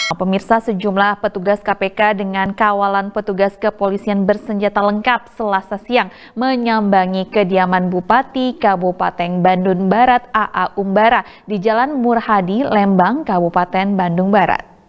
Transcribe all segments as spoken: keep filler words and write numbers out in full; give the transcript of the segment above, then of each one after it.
Pemirsa, sejumlah petugas K P K dengan kawalan petugas kepolisian bersenjata lengkap Selasa siang menyambangi kediaman Bupati Kabupaten Bandung Barat A A Umbara di Jalan Murhadi, Lembang, Kabupaten Bandung Barat.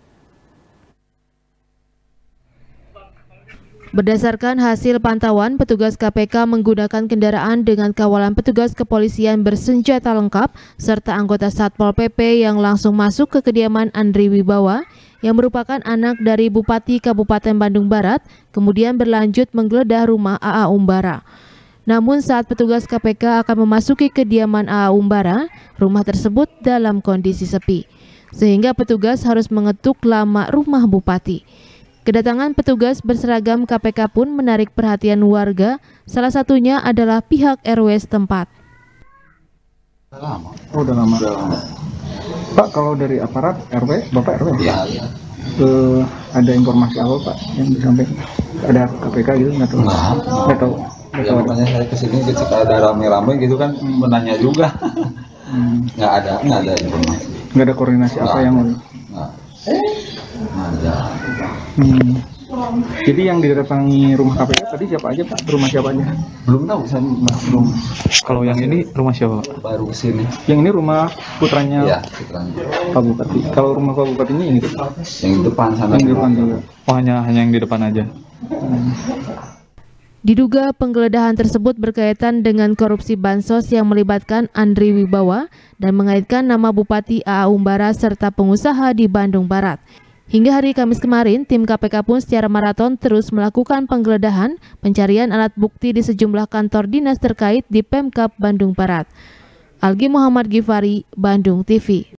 Berdasarkan hasil pantauan, petugas K P K menggunakan kendaraan dengan kawalan petugas kepolisian bersenjata lengkap serta anggota Satpol P P yang langsung masuk ke kediaman Andri Wibawa yang merupakan anak dari Bupati Kabupaten Bandung Barat, kemudian berlanjut menggeledah rumah A A Umbara. Namun saat petugas K P K akan memasuki kediaman A A Umbara, rumah tersebut dalam kondisi sepi, sehingga petugas harus mengetuk lama rumah Bupati. Kedatangan petugas berseragam K P K pun menarik perhatian warga, salah satunya adalah pihak R W setempat. Udah lama. Oh, udah lama. Udah lama. Pak, kalau dari aparat R W, Bapak R W? Iya. Ya. Uh, ada informasi apa Pak yang disampaikan? Ada K P K gitu nggak tahu? Nggak, nggak tahu. Ya, makanya saya kesini ketika ada rame-rame gitu kan hmm. menanya juga. hmm. Nggak ada, nggak ada informasi. Nggak ada koordinasi nggak apa ada. yang? Nggak. Ada. Hmm. Jadi yang didatangi rumah K P K tadi siapa aja Pak? Rumah siapa aja? Belum tahu, saya belum. Kalau yang ini rumah siapa? Baru kesini. Yang ini rumah putranya? Ya, putranya. Pak Bupati. Kalau rumah Pak Bupatinya yang itu? Yang di depan sana. Yang di depan juga. Oh, hanya hanya yang di depan aja. Hmm. Diduga penggeledahan tersebut berkaitan dengan korupsi bansos yang melibatkan Andri Wibawa dan mengaitkan nama Bupati A A Umbara serta pengusaha di Bandung Barat. Hingga hari Kamis kemarin, tim K P K pun secara maraton terus melakukan penggeledahan, pencarian alat bukti di sejumlah kantor dinas terkait di Pemkab Bandung Barat. Algi Muhammad Gifari, Bandung T V.